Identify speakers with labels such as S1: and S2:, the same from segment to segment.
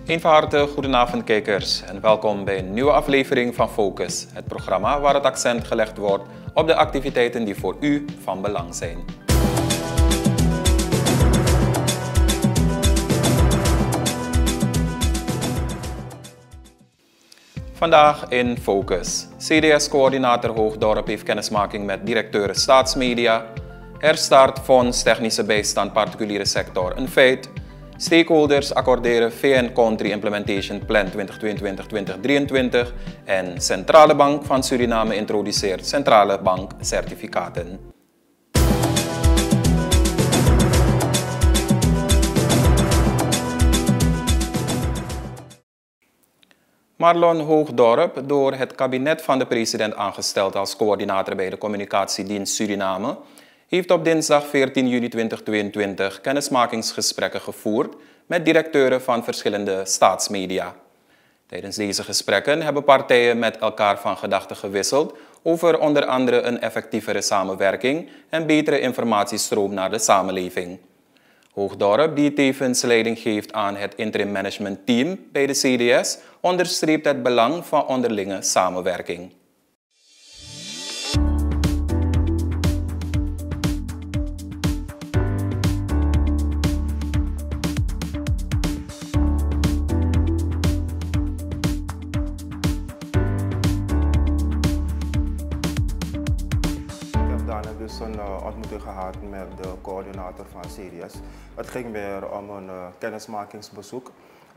S1: Een van harte goedenavond kijkers en welkom bij een nieuwe aflevering van Focus, het programma waar het accent gelegd wordt op de activiteiten die voor u van belang zijn. Vandaag in Focus. CDS-coördinator Hoogdorp heeft kennismaking met directeur Staatsmedia. Herstart Fonds Technische Bijstand Particuliere Sector een feit. Stakeholders accorderen VN Country Implementation Plan 2022-2023 en Centrale Bank van Suriname introduceert centrale bankcertificaten. Marlon Hoogdorp, door het kabinet van de president aangesteld als coördinator bij de Communicatiedienst Suriname, heeft op dinsdag 14 juni 2022 kennismakingsgesprekken gevoerd met directeuren van verschillende staatsmedia. Tijdens deze gesprekken hebben partijen met elkaar van gedachten gewisseld over onder andere een effectievere samenwerking en betere informatiestroom naar de samenleving. Hoogdorp, die tevens leiding geeft aan het interim management team bij de CDS, onderstreept het belang van onderlinge samenwerking.
S2: Dus een ontmoeting gehad met de coördinator van CDS. Het ging weer om een kennismakingsbezoek,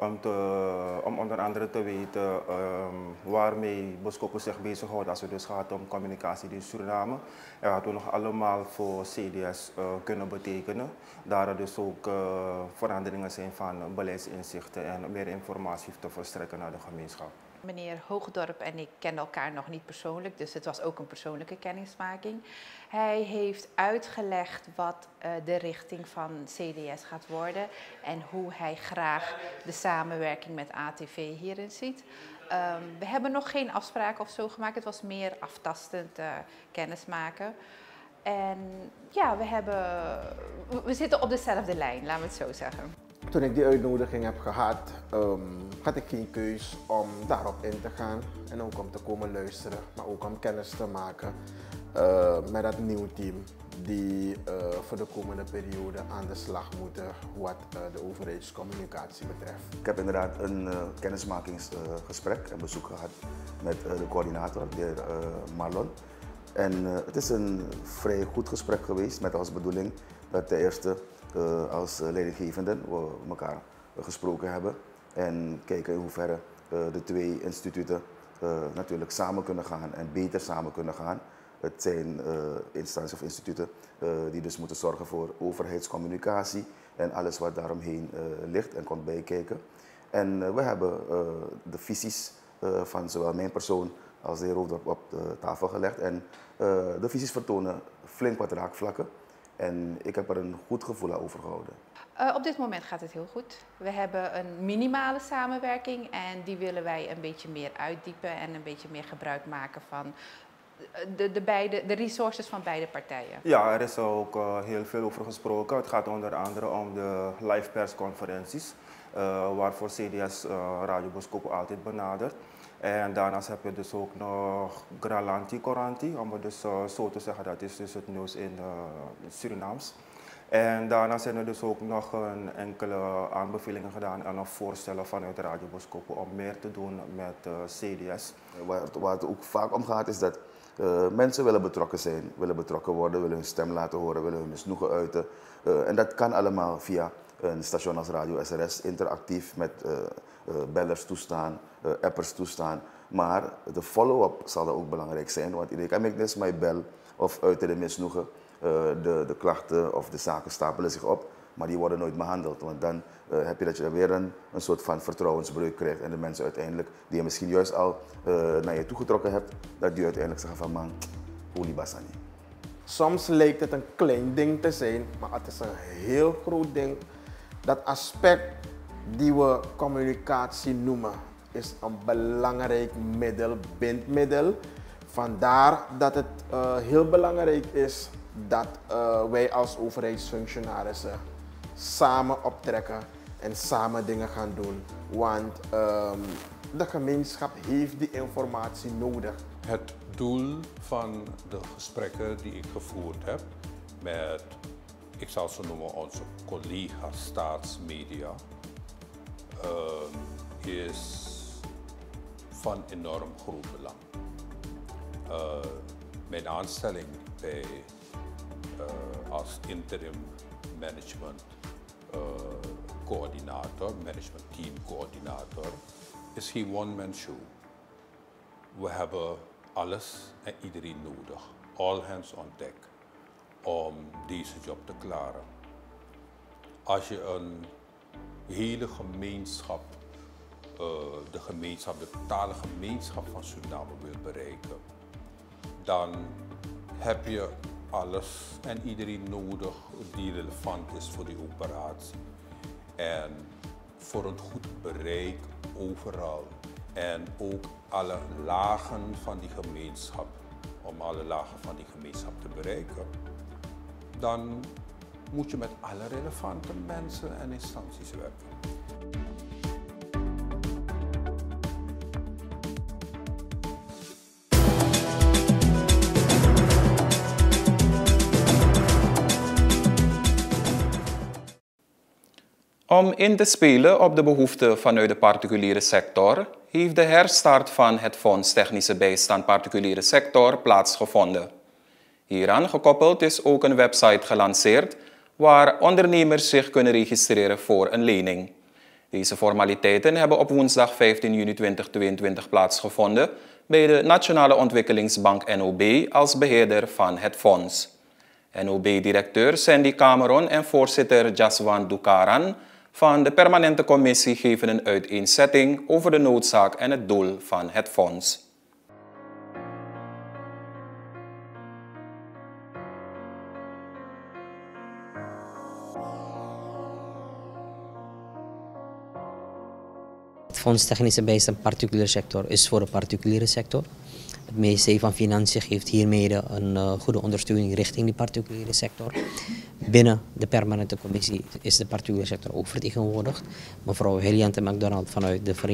S2: om onder andere te weten waarmee Boskopo zich bezighoudt als het dus gaat om communicatiedienst Suriname. En wat we nog allemaal voor CDS kunnen betekenen. Daar er dus ook veranderingen zijn van beleidsinzichten en meer informatie te verstrekken naar de gemeenschap.
S3: Meneer Hoogdorp en ik kennen elkaar nog niet persoonlijk, dus het was ook een persoonlijke kennismaking. Hij heeft uitgelegd wat de richting van CDS gaat worden en hoe hij graag de samenwerking met ATV hierin ziet. We hebben nog geen afspraken of zo gemaakt, het was meer aftastend kennismaken. En ja, we zitten op dezelfde lijn, laten we het zo zeggen.
S4: Toen ik die uitnodiging heb gehad, had ik geen keus om daarop in te gaan en ook om te komen luisteren, maar ook om kennis te maken met dat nieuwe team die voor de komende periode aan de slag moeten wat de overheidscommunicatie betreft.
S5: Ik heb inderdaad een kennismakingsgesprek en bezoek gehad met de coördinator, de heer Marlon. En het is een vrij goed gesprek geweest met als bedoeling dat de eerste als leidinggevenden we elkaar gesproken hebben en kijken in hoeverre de twee instituten natuurlijk samen kunnen gaan en beter samen kunnen gaan. Het zijn instanties of instituten die dus moeten zorgen voor overheidscommunicatie en alles wat daaromheen ligt en komt bijkijken. En we hebben de visies van zowel mijn persoon als de heer Hoogdorp op de tafel gelegd en de visies vertonen flink wat raakvlakken. En ik heb er een goed gevoel aan overgehouden.
S3: Op dit moment gaat het heel goed. We hebben een minimale samenwerking en die willen wij een beetje meer uitdiepen en een beetje meer gebruik maken van de resources van beide partijen. Ja,
S2: er is ook heel veel over gesproken. Het gaat onder andere om de live persconferenties, waarvoor CDS Radio Boskopo altijd benadert. En daarnaast heb je dus ook nog Gralanti Coranti, om het dus zo te zeggen, dat is dus het nieuws in Surinaams. En daarna zijn er dus ook nog enkele aanbevelingen gedaan en nog voorstellen vanuit Radio Boskopo om meer te doen met CDS.
S5: Waar het ook vaak om gaat is dat mensen willen betrokken zijn, willen betrokken worden, willen hun stem laten horen, willen hun misnoegen uiten. En dat kan allemaal via een station als Radio SRS, interactief met bellers toestaan, appers toestaan. Maar de follow-up zal er ook belangrijk zijn, want iedereen kan make this my bell of uiten de misnoegen. De klachten of de zaken stapelen zich op, maar die worden nooit behandeld. Want dan heb je dat je weer een soort van vertrouwensbreuk krijgt en de mensen uiteindelijk, die je misschien juist al naar je toegetrokken hebt, dat die uiteindelijk zeggen van man, holy basani.
S4: Soms lijkt het een klein ding te zijn, maar het is een heel groot ding. Dat aspect die we communicatie noemen, is een belangrijk middel, bindmiddel. Vandaar dat het heel belangrijk is dat wij als overheidsfunctionarissen samen optrekken en samen dingen gaan doen. Want de gemeenschap heeft die informatie nodig.
S6: Het doel van de gesprekken die ik gevoerd heb met, ik zal ze noemen, onze collega's staatsmedia, is van enorm groot belang. Mijn aanstelling bij, als interim management coördinator, management team coördinator, is geen one-man show. We hebben alles en iedereen nodig, all hands on deck, om deze job te klaren. Als je een hele gemeenschap, de totale gemeenschap van Suriname wil bereiken, dan heb je alles en iedereen nodig die relevant is voor die operatie. En voor een goed bereik overal. En ook alle lagen van die gemeenschap, om alle lagen van die gemeenschap te bereiken, dan moet je met alle relevante mensen en instanties werken.
S1: Om in te spelen op de behoeften vanuit de particuliere sector heeft de herstart van het Fonds Technische Bijstand Particuliere Sector plaatsgevonden. Hieraan gekoppeld is ook een website gelanceerd waar ondernemers zich kunnen registreren voor een lening. Deze formaliteiten hebben op woensdag 15 juni 2022 plaatsgevonden bij de Nationale Ontwikkelingsbank NOB als beheerder van het fonds. NOB-directeur Sandy Cameron en voorzitter Jaswan Dukaran van de permanente commissie geven een uiteenzetting over de noodzaak en het doel van het fonds.
S7: Het Fonds Technische Bijstand Particuliere Sector is voor de particuliere sector. Het ministerie van Financiën geeft hiermee een goede ondersteuning richting de particuliere sector. Binnen de permanente commissie is de particuliere sector ook vertegenwoordigd. Mevrouw Heliante McDonald vanuit de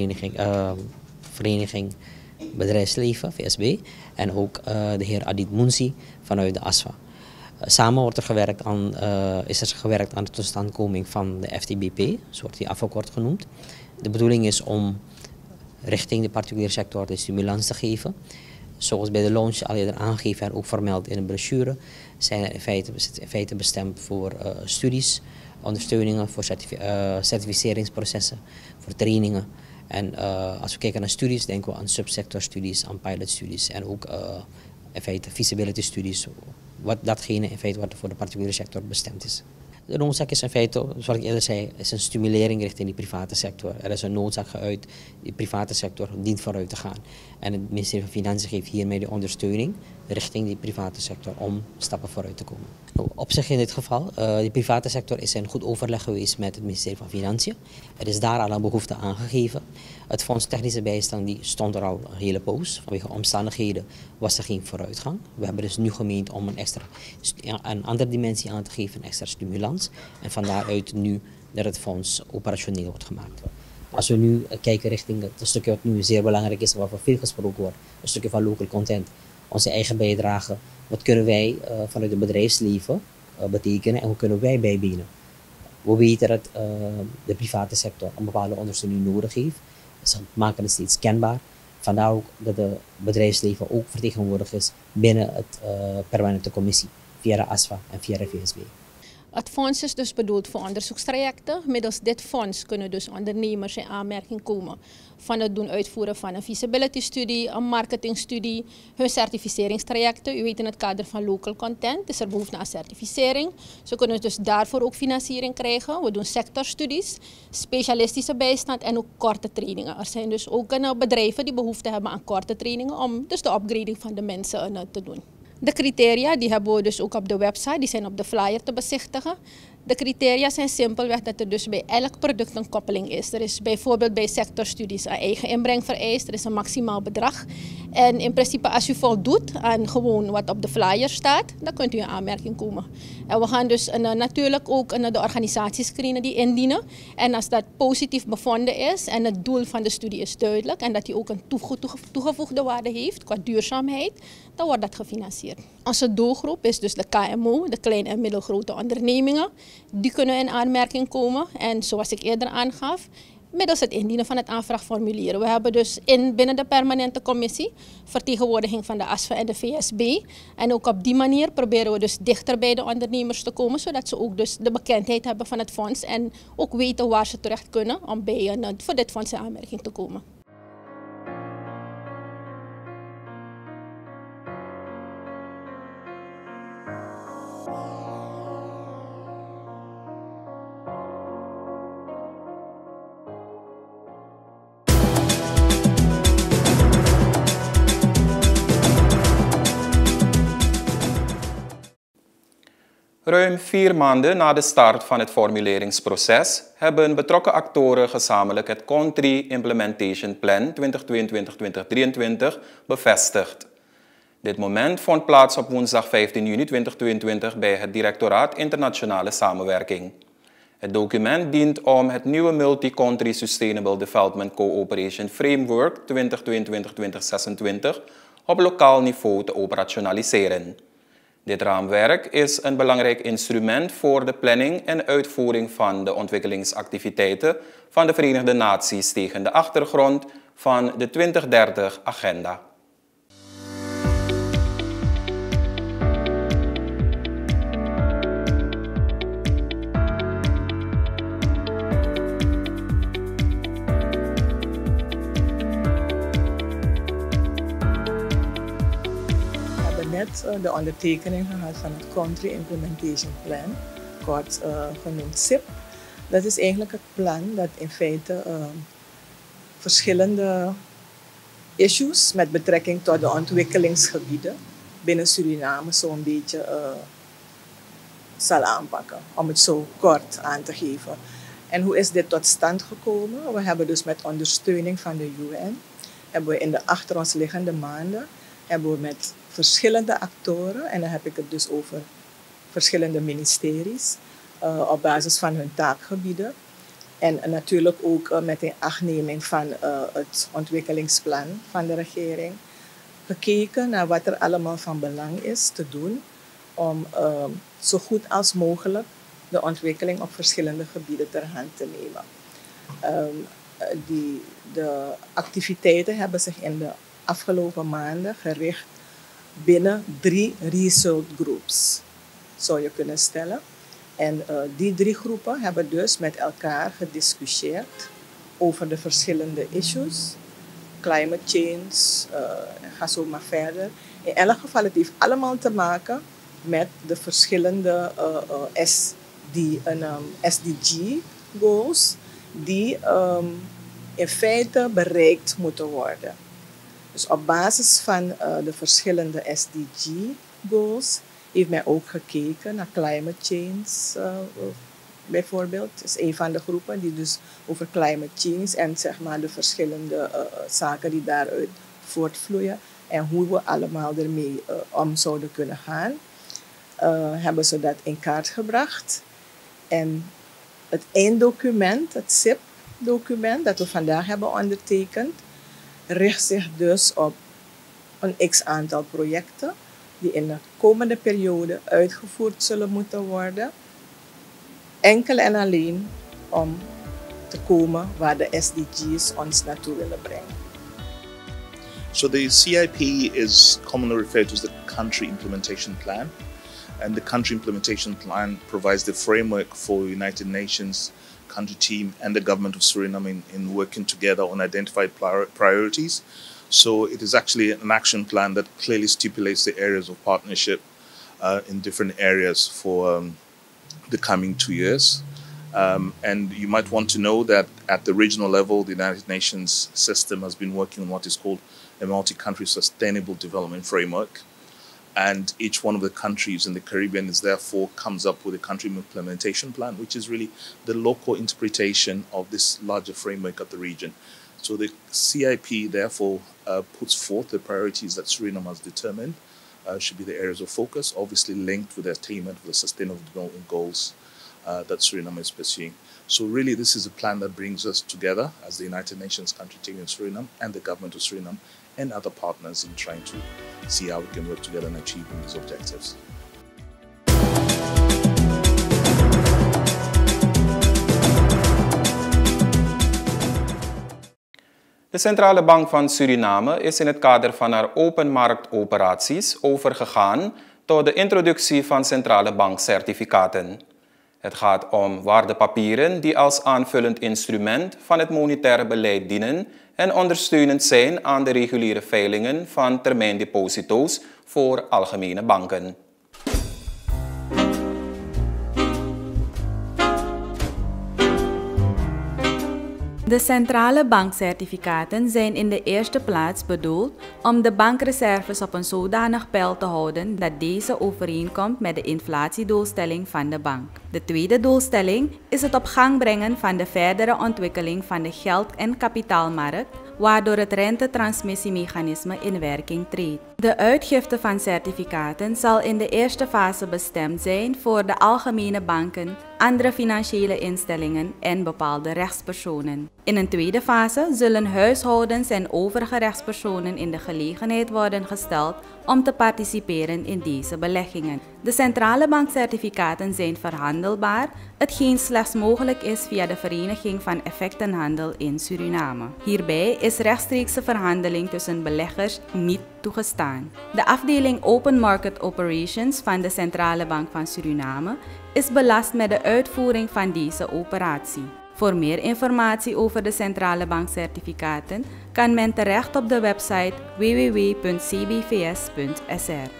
S7: vereniging Bedrijfsleven, VSB. En ook de heer Adit Mounsi vanuit de ASFA. Samen wordt er gewerkt is er gewerkt aan de totstandkoming van de FTBP, zo wordt die afgekort genoemd. De bedoeling is om richting de particuliere sector de stimulans te geven. Zoals bij de launch al eerder aangegeven en ook vermeld in de brochure, zijn er in feite bestemd voor studies, ondersteuningen, voor certificeringsprocessen, voor trainingen. En als we kijken naar studies, denken we aan subsectorstudies, aan pilotstudies en ook in feite feasibility studies, datgene in feite wat voor de particuliere sector bestemd is. De noodzaak is in feite, zoals ik eerder zei, is een stimulering richting die private sector. Er is een noodzaak geuit, die private sector dient vooruit te gaan. En het ministerie van Financiën geeft hiermee de ondersteuning richting die private sector om stappen vooruit te komen. Op zich in dit geval, de private sector is in goed overleg geweest met het ministerie van Financiën. Er is daar al een behoefte aangegeven. Het Fonds Technische Bijstand die stond er al een hele poos. Vanwege omstandigheden was er geen vooruitgang. We hebben dus nu gemeend om een andere dimensie aan te geven, een extra stimulans. En van daaruit nu dat het fonds operationeel wordt gemaakt. Als we nu kijken richting het stukje wat nu zeer belangrijk is, waarvoor veel gesproken wordt, een stukje van local content, onze eigen bijdrage. Wat kunnen wij vanuit het bedrijfsleven betekenen en hoe kunnen wij bijbenen? We weten dat de private sector een bepaalde ondersteuning nodig heeft. Ze maken het steeds kenbaar. Vandaar ook dat het bedrijfsleven ook vertegenwoordigd is binnen het permanente commissie, via de ASFA en via de VSB.
S8: Het fonds is dus bedoeld voor onderzoekstrajecten. Middels dit fonds kunnen dus ondernemers in aanmerking komen van het doen uitvoeren van een feasibility studie, een marketingstudie, hun certificeringstrajecten. U weet in het kader van local content is er behoefte aan certificering. Ze kunnen dus daarvoor ook financiering krijgen. We doen sectorstudies, specialistische bijstand en ook korte trainingen. Er zijn dus ook bedrijven die behoefte hebben aan korte trainingen om dus de upgrading van de mensen te doen. De criteria die hebben we dus ook op de website, die zijn op de flyer te bezichtigen. De criteria zijn simpelweg dat er dus bij elk product een koppeling is. Er is bijvoorbeeld bij sectorstudies een eigen inbreng vereist. Er is een maximaal bedrag. En in principe als u voldoet aan gewoon wat op de flyer staat, dan kunt u in aanmerking komen. En we gaan dus natuurlijk ook de organisaties screenen die indienen. En als dat positief bevonden is en het doel van de studie is duidelijk en dat die ook een toegevoegde waarde heeft qua duurzaamheid, dan wordt dat gefinancierd. Onze doelgroep is dus de KMO, de kleine en middelgrote ondernemingen. Die kunnen in aanmerking komen en zoals ik eerder aangaf, middels het indienen van het aanvraagformulier. We hebben dus binnen de permanente commissie vertegenwoordiging van de ASFA en de VSB. En ook op die manier proberen we dus dichter bij de ondernemers te komen, zodat ze ook dus de bekendheid hebben van het fonds en ook weten waar ze terecht kunnen om voor dit fonds in aanmerking te komen.
S1: Ruim 4 maanden na de start van het formuleringsproces hebben betrokken actoren gezamenlijk het Country Implementation Plan 2022-2023 bevestigd. Dit moment vond plaats op woensdag 15 juni 2022 bij het Directoraat Internationale Samenwerking. Het document dient om het nieuwe Multi-Country Sustainable Development Cooperation Framework 2022-2026 op lokaal niveau te operationaliseren. Dit raamwerk is een belangrijk instrument voor de planning en uitvoering van de ontwikkelingsactiviteiten van de Verenigde Naties tegen de achtergrond van de 2030-agenda.
S9: De ondertekening gehad van het Country Implementation Plan, kort genoemd CIP. Dat is eigenlijk het plan dat in feite verschillende issues met betrekking tot de ontwikkelingsgebieden binnen Suriname zo'n beetje zal aanpakken, om het zo kort aan te geven. En hoe is dit tot stand gekomen? We hebben dus met ondersteuning van de UN, hebben we in de achter ons liggende maanden, hebben we met verschillende actoren, en dan heb ik het dus over verschillende ministeries, op basis van hun taakgebieden. En natuurlijk ook met inachtneming van het ontwikkelingsplan van de regering, gekeken naar wat er allemaal van belang is te doen om zo goed als mogelijk de ontwikkeling op verschillende gebieden ter hand te nemen. De activiteiten hebben zich in de afgelopen maanden gericht binnen 3 result groups, zou je kunnen stellen. En die 3 groepen hebben dus met elkaar gediscussieerd over de verschillende issues. Climate change, ga zo maar verder. In elk geval, het heeft allemaal te maken met de verschillende SDG goals die in feite bereikt moeten worden. Dus op basis van de verschillende SDG-goals heeft men ook gekeken naar climate change bijvoorbeeld. Dat is een van de groepen die dus over climate change en zeg maar de verschillende zaken die daaruit voortvloeien en hoe we allemaal ermee om zouden kunnen gaan, hebben ze dat in kaart gebracht. En het einddocument, het CIP-document dat we vandaag hebben ondertekend, richt zich dus op een x-aantal projecten die in de komende periode uitgevoerd zullen moeten worden. Enkel en alleen om te komen waar de SDG's ons naartoe willen brengen.
S10: So the CIP is commonly referred to as the Country Implementation Plan. And the Country Implementation Plan provides the framework for United Nations country team and the government of Suriname in working together on identified priorities. So it is actually an action plan that clearly stipulates the areas of partnership in different areas for the coming 2 years. And you might want to know that at the regional level, the United Nations system has been working on what is called a multi-country sustainable development framework. And each one of the countries in the Caribbean is therefore comes up with a country implementation plan, which is really the local interpretation of this larger framework of the region. So the CIP therefore puts forth the priorities that Suriname has determined should be the areas of focus, obviously linked with the attainment of the sustainable development goals that Suriname is pursuing. So really this is a plan that brings us together as the United Nations country taking Suriname and the government of Suriname and other partners in trying to see how we can work together in achieving these objectives.
S1: De Centrale Bank van Suriname is in het kader van haar openmarktoperaties overgegaan tot de introductie van centrale bankcertificaten. Het gaat om waardepapieren die als aanvullend instrument van het monetaire beleid dienen en ondersteunend zijn aan de reguliere veilingen van termijndeposito's voor algemene banken.
S11: De centrale bankcertificaten zijn in de eerste plaats bedoeld om de bankreserves op een zodanig peil te houden dat deze overeenkomt met de inflatiedoelstelling van de bank. De tweede doelstelling is het op gang brengen van de verdere ontwikkeling van de geld- en kapitaalmarkt, waardoor het rentetransmissiemechanisme in werking treedt. De uitgifte van certificaten zal in de eerste fase bestemd zijn voor de algemene banken, andere financiële instellingen en bepaalde rechtspersonen. In een tweede fase zullen huishoudens en overige rechtspersonen in de gelegenheid worden gesteld om te participeren in deze beleggingen. De centrale bankcertificaten zijn verhandelbaar, hetgeen slechts mogelijk is via de Vereniging van Effectenhandel in Suriname. Hierbij is rechtstreekse verhandeling tussen beleggers niet toegestaan. De afdeling Open Market Operations van de Centrale Bank van Suriname is belast met de uitvoering van deze operatie. Voor meer informatie over de centrale bankcertificaten kan men terecht op de website www.cbvs.sr.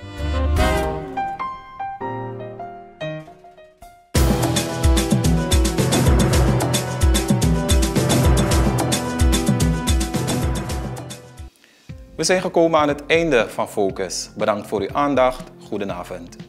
S1: We zijn gekomen aan het einde van Focus. Bedankt voor uw aandacht. Goedenavond.